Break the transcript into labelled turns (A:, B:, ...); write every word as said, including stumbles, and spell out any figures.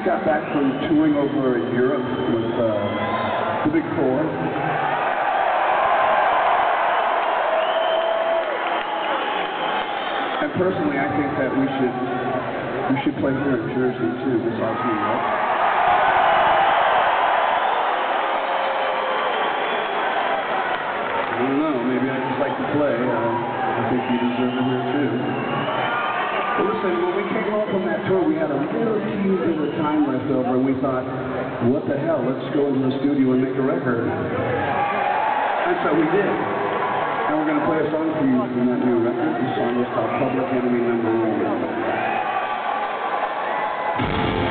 A: got back from touring over Europe with uh, the Big Four. And personally, I think that we should we should play here in Jersey too. This our team, right? I don't know. Maybe I just like to play. Uh, I think you deserve it here too. But listen, when we came home from that tour, we had a real teeny bit of time left over, and we thought, what the hell, let's go into the studio and make a record. And so we did. And we're going to play a song for you from that new record. The song is called Public Enemy Number One.